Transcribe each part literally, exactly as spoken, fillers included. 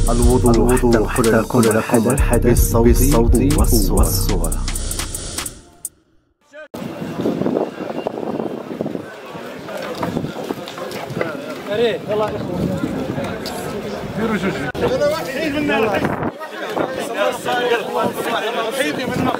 الوضوح تنقل لكم الحدث بالصوت والصورة. يلا اخوان ديروا جوج انا واحد عيد منا عيد منا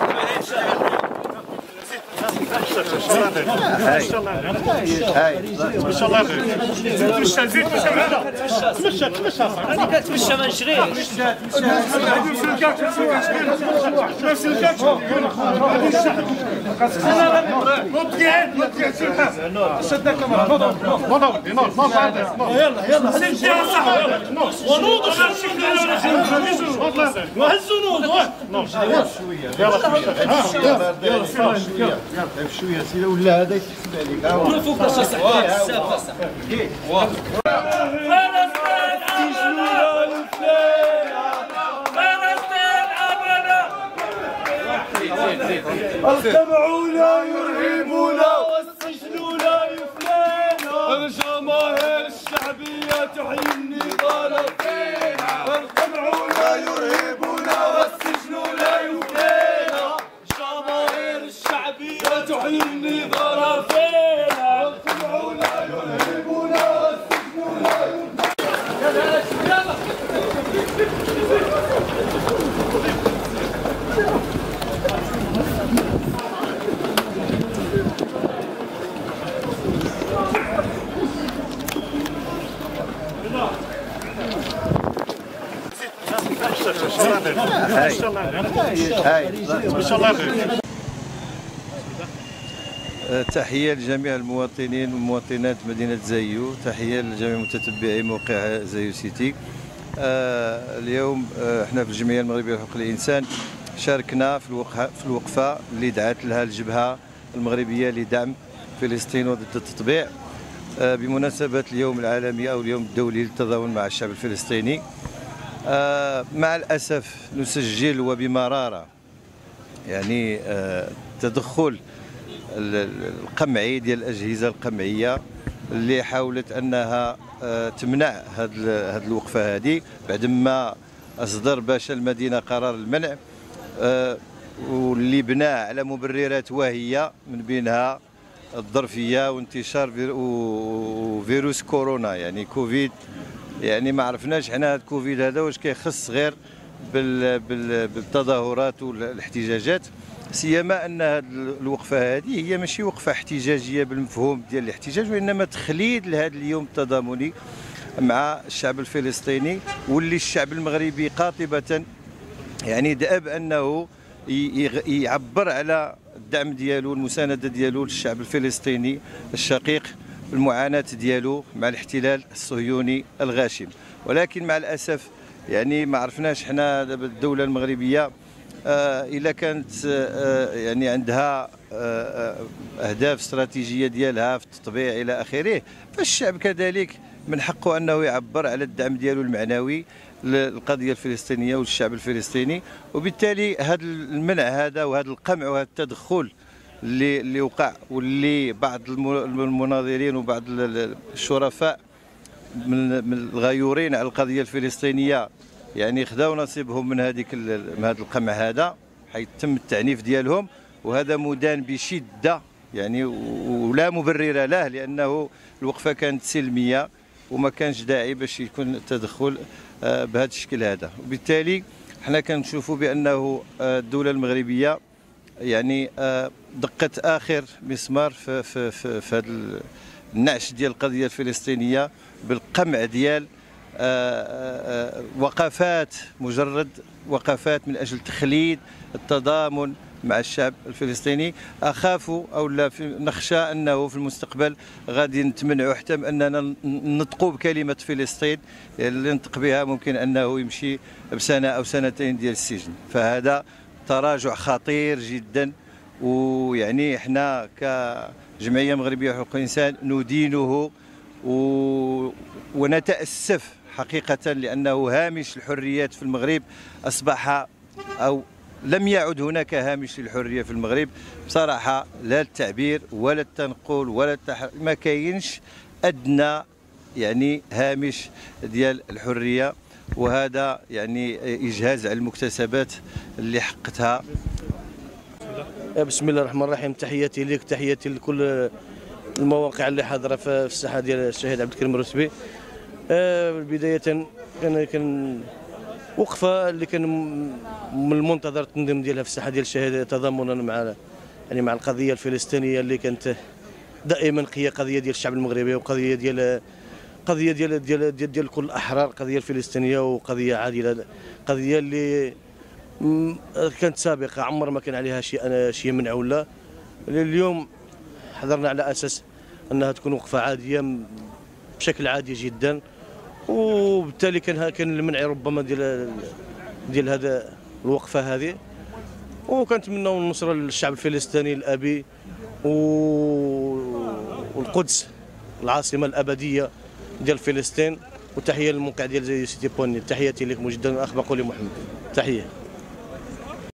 ان شاء الله هاي ان شاء الله تمشى زيد تمشى معنا تمشى تمشى انا كتمشى ما نشريش غادي نمشي للكاك نمشي للكاك غادي نشحن نوض كاين نوض كاين سير حسن شد الكاميرا نوض نوض نوض نوض يلا يلا هذه نمشي صح ونوض وهزوا نوض نوض شويه يلا يلا شويه يلا شويه سيدي ولا هذا يتحسب عليك ها فوق باش صح بزاف صح القمع لا يرهبنا والسجن لا يفنانا الجماهير الشعبية تحيي النضال فينا القمع لا يرهبنا والسجن لا يفنانا الجماهير الشعبية تحيي النضال فينا القمع لا يرهبنا والسجن لا يفنانا ان شاء الله هاي ان شاء الله. تحية لجميع المواطنين ومواطنات مدينة زايو، تحية لجميع متتبعي موقع زايو سيتي. آه اليوم آه احنا في الجمعية المغربية لحقوق الإنسان شاركنا في الوقفة في الوقفة اللي دعت لها الجبهة المغربية لدعم فلسطين وضد التطبيع آه بمناسبة اليوم العالمي أو اليوم الدولي للتضامن مع الشعب الفلسطيني. آه مع الأسف نسجل وبمرارة يعني آه تدخل القمعي ديال الأجهزة القمعية اللي حاولت أنها آه تمنع هذه هذه الوقفة هذه بعدما أصدر باشا المدينة قرار المنع آه واللي بنى على مبررات واهية من بينها الظرفية وانتشار فيروس كورونا يعني كوفيد. يعني ما عرفناش حنا هذا الكوفيد هذا واش كيخص غير بالتظاهرات والاحتجاجات، سيما ان هذه الوقفه هذه هي ماشي وقفه احتجاجيه بالمفهوم ديال الاحتجاج وانما تخليد لهذا اليوم التضامني مع الشعب الفلسطيني واللي الشعب المغربي قاطبه يعني دأب انه يعبر على الدعم ديالو المسانده ديالو للشعب الفلسطيني الشقيق المعاناة ديالو مع الاحتلال الصهيوني الغاشم. ولكن مع الأسف يعني ما عرفناش حنا دابا الدولة المغربية آه إلا كانت آه يعني عندها آه أهداف استراتيجية ديالها في التطبيع إلى آخره، فالشعب كذلك من حقه أنه يعبر على الدعم ديالو المعنوي للقضية الفلسطينية والشعب الفلسطيني. وبالتالي هذا المنع هذا وهذا القمع وهذا التدخل اللي اللي وقع واللي بعض المناظرين وبعض الشرفاء من الغيورين على القضيه الفلسطينيه يعني خذاو نصيبهم من هذيك من هذا القمع هذا حيث تم التعنيف ديالهم، وهذا مدان بشده يعني ولا مبرر له لانه الوقفه كانت سلميه وما كانش داعي باش يكون التدخل بهذا الشكل هذا. وبالتالي حنا كنشوفوا بانه الدوله المغربيه يعني دقت اخر مسمار في في في, في هذا النعش ديال القضيه الفلسطينيه بالقمع ديال وقفات مجرد وقفات من اجل تخليد التضامن مع الشعب الفلسطيني. اخاف او لا نخشى انه في المستقبل غادي نتمنعوا حتى اننا نطقوا بكلمه فلسطين اللي نطق بها ممكن انه يمشي بسنه او سنتين ديال السجن، فهذا تراجع خطير جدا. ويعني احنا كجمعيه مغربيه لحقوق الانسان ندينه و... ونتاسف حقيقه لانه هامش الحريات في المغرب اصبح او لم يعد هناك هامش للحريه في المغرب بصراحه، لا التعبير ولا التنقل ولا التح... ما كاينش ادنى يعني هامش ديال الحريه. وهذا يعني اجهاز على المكتسبات اللي حققتها. بسم الله الرحمن الرحيم. تحياتي لك، تحياتي لكل المواقع اللي حاضره في الساحه ديال الشهيد عبد الكريم الرتبي. بدايه كان كان وقفه اللي كان من المنتظر التنظيم ديالها في الساحه ديال الشهيد تضامنا مع يعني مع القضيه الفلسطينيه اللي كانت دائما هي قضيه ديال الشعب المغربي، وقضيه ديال قضيه ديال ديال ديال, ديال كل الاحرار، قضيه الفلسطينيه وقضيه عادله، قضيه اللي كانت سابقه عمر ما كان عليها شيء شيء منع ولا. اليوم حضرنا على اساس انها تكون وقفه عاديه بشكل عادي جدا، وبالتالي كان كان المنع ربما ديال ديال هذا الوقفه هذه، وكنتمنوا النصره للشعب الفلسطيني الابي والقدس العاصمه الابديه ديال فلسطين. وتحيه للموقع ديال زي سيتي بوني. تحياتي لكم جدا اخ بقولي محمد. تحيه.